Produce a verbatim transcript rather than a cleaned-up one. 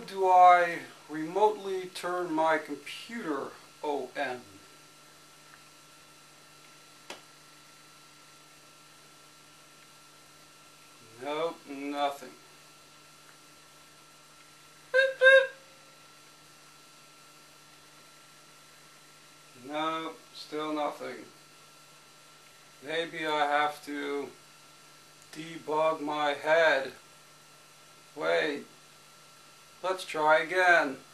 do I remotely turn my computer on? Nope, nothing. Nope, still nothing. Maybe I have to debug my head. Wait, let's try again.